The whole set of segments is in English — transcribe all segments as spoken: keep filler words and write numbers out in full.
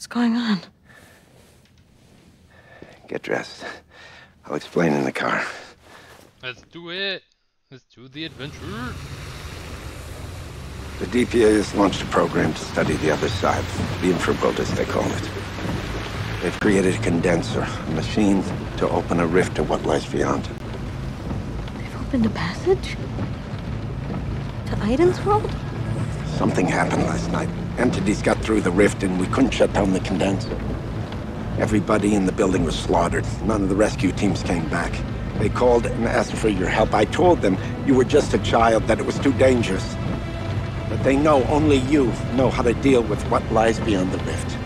What's going on? Get dressed. I'll explain in the car. Let's do it. Let's do the adventure. The D P A has launched a program to study the other side, the infraworld as they call it. They've created a condenser, a machine to open a rift to what lies beyond. They've opened a passage? To Aiden's world? Something happened last night. Entities got through the rift and we couldn't shut down the condenser. Everybody in the building was slaughtered. None of the rescue teams came back. They called and asked for your help. I told them you were just a child, that it was too dangerous. But they know only you know how to deal with what lies beyond the rift.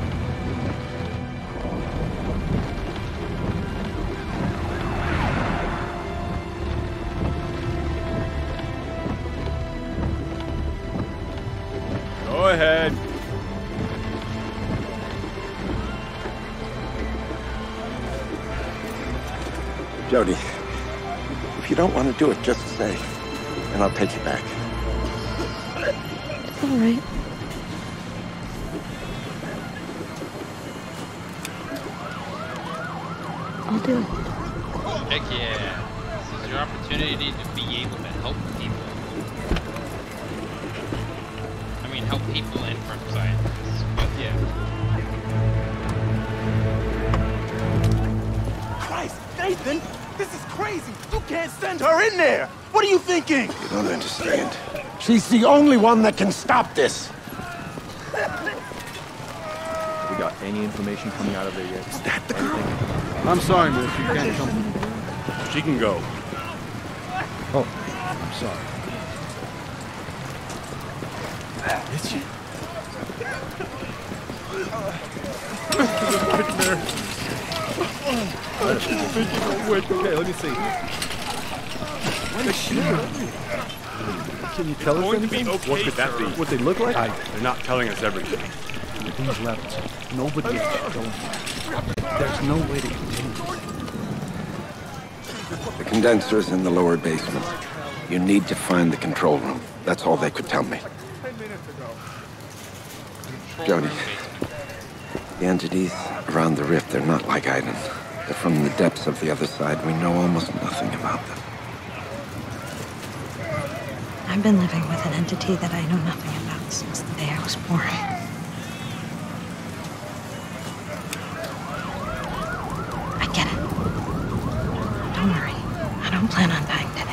Go ahead. Jodie, if you don't want to do it, just say, and I'll take you back. It's all right. I'll do it. Heck yeah. This is your opportunity to be able to help people. I mean, help people and from scientists, but yeah. Christ, Nathan! This is crazy! You can't send her in there! What are you thinking? You don't understand. She's the only one that can stop this. We got any information coming out of there yet? Is that the girl? I'm sorry, miss. You can't come. She can go. Oh, I'm sorry. Is she? Right there. Okay, let me see. What is she? Can you tell us anything? Okay, what could that be? What they look like? I, they're not telling us everything. With these levels, nobody is going. There's no way to continue. The condenser's in the lower basement. You need to find the control room. That's all they could tell me. Jodie, the entities around the rift, they're not like Aiden. They're from the depths of the other side. We know almost nothing about them. I've been living with an entity that I know nothing about since the day I was born. I get it. Don't worry. I don't plan on dying today.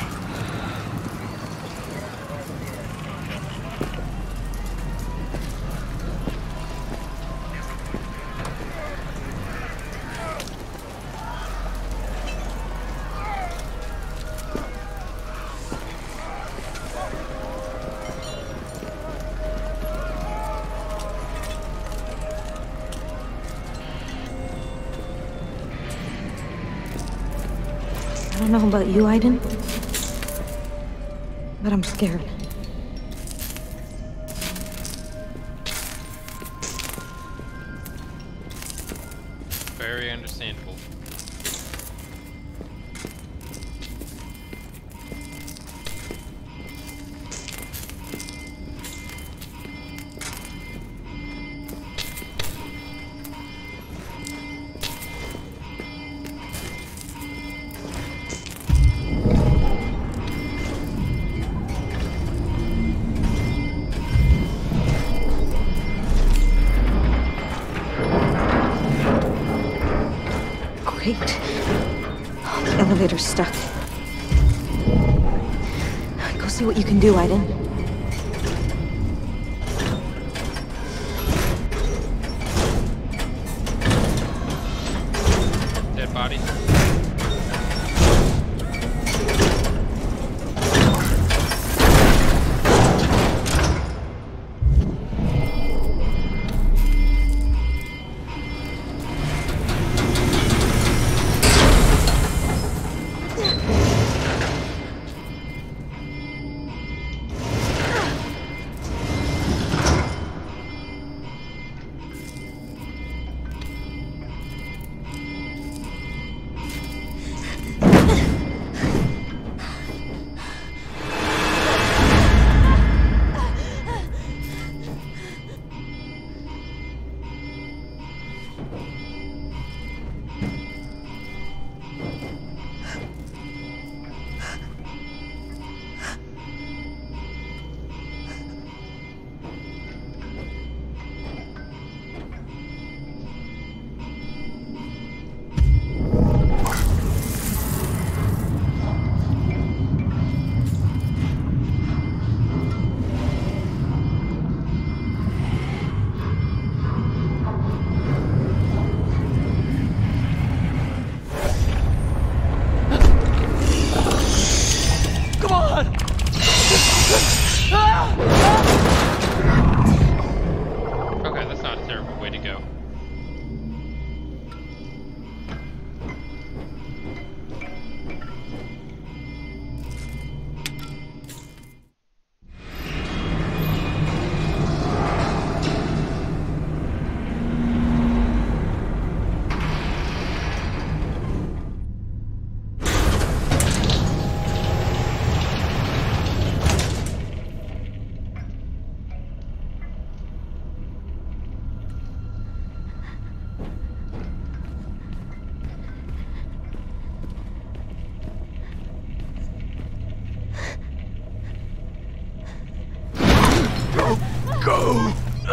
I don't know about you, Aiden, but I'm scared. Very understandable. Great. Oh, the elevator's stuck. Go see what you can do, Aiden. Dead body.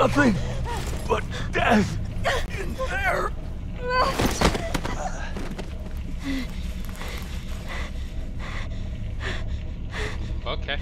nothing but death in there. Okay.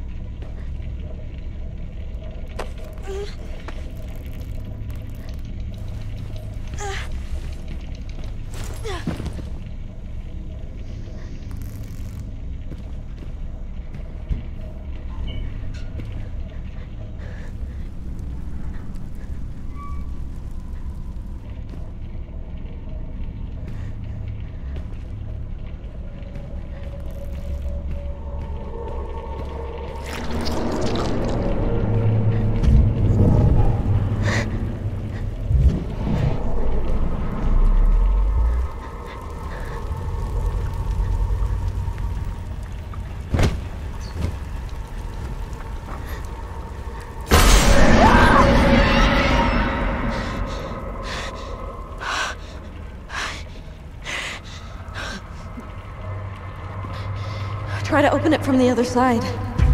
Try to open it from the other side.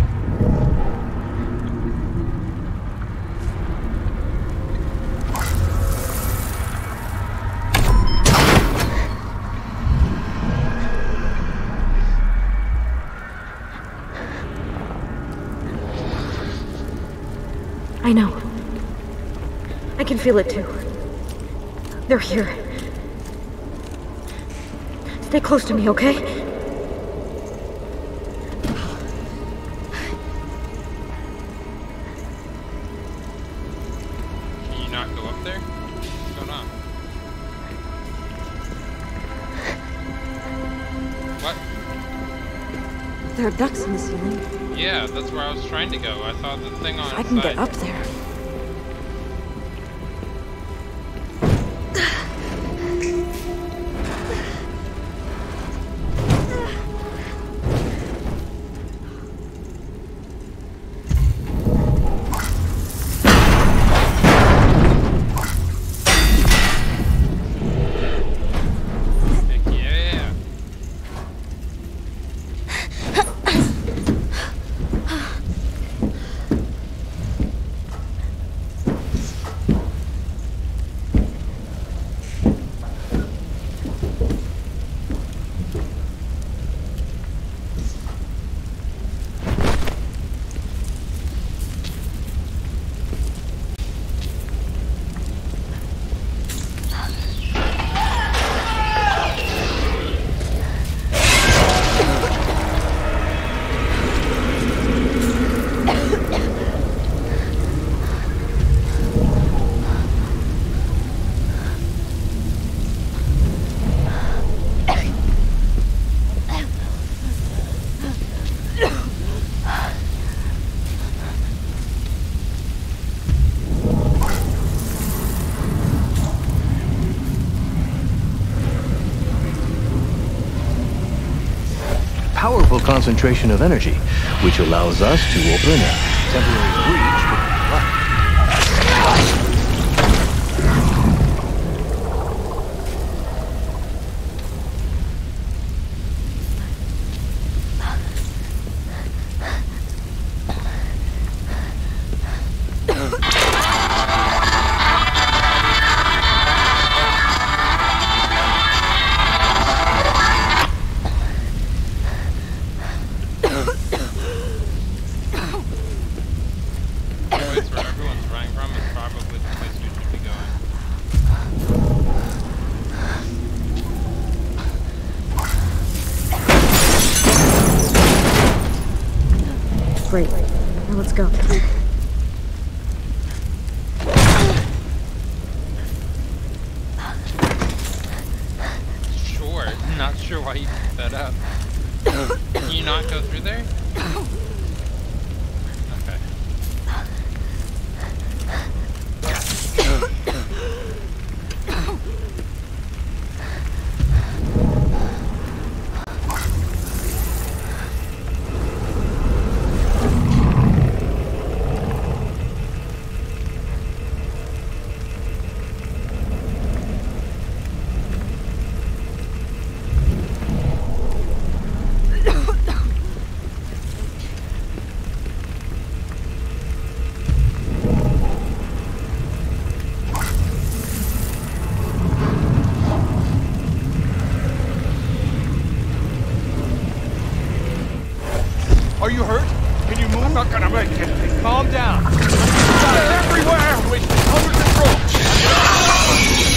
I know. I can feel it too. They're here. Stay close to me, okay? There are ducts in the ceiling. Yeah, that's where I was trying to go. I saw the thing on I can get up there. Powerful concentration of energy, which allows us to open a temporary breach with light. Great. Now let's go. Sure. Not sure why you picked that up. Can you not go through there? Okay. Are you hurt? Can you move? I'm not gonna make it. Calm down. They're everywhere! Wasting hundreds of troops!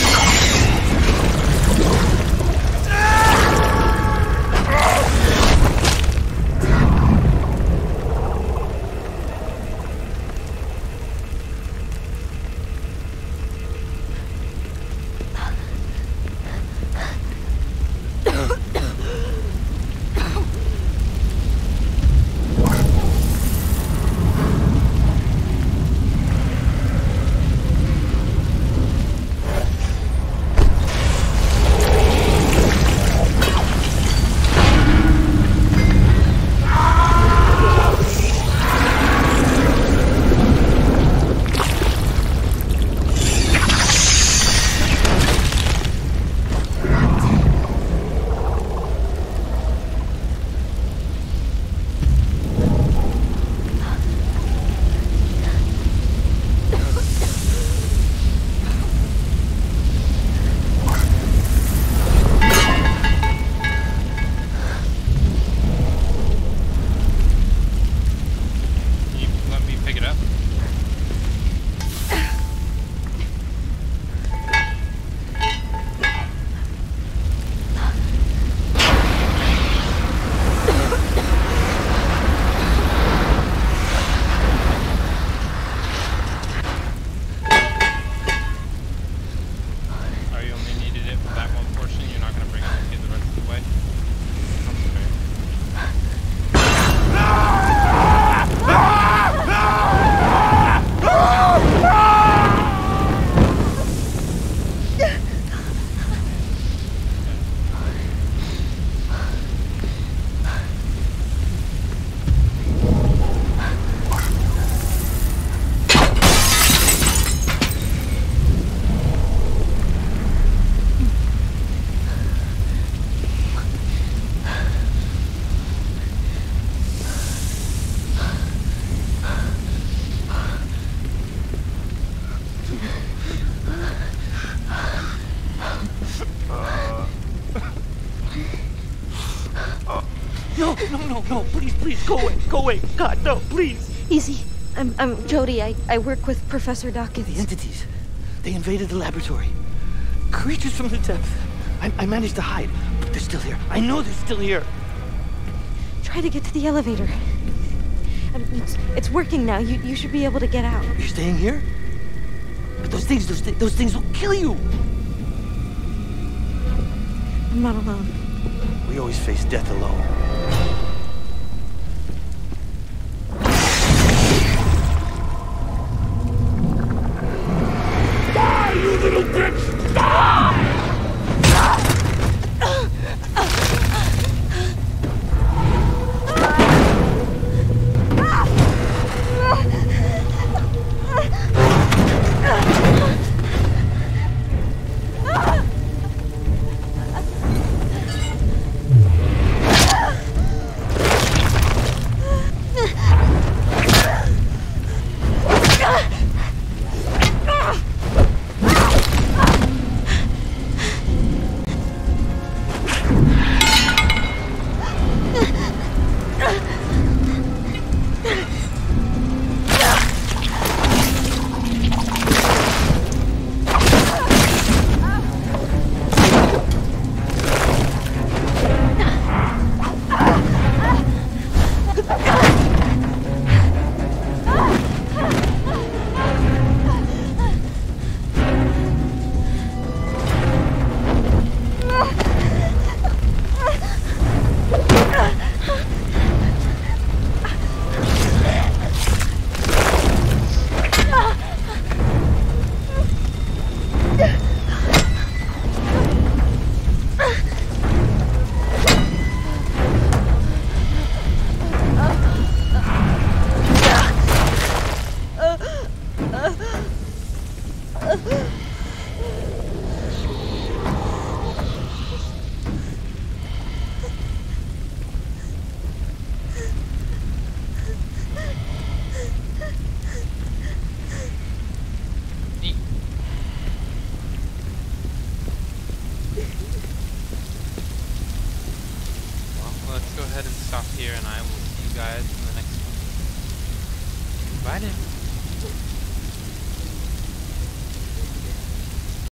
No, no, no, no, please, please, go away, go away. God, no, please. Easy. I'm, I'm Jody. I, I work with Professor Dawkins. The entities, they invaded the laboratory. Creatures from the depth. I, I managed to hide, but they're still here. I know they're still here. Try to get to the elevator. I mean, it's, it's working now. You, you should be able to get out. You're staying here? But those things, those, th those things will kill you. I'm not alone. We always face death alone. Die, you little bitch! Die! guys in the next one. Bye now.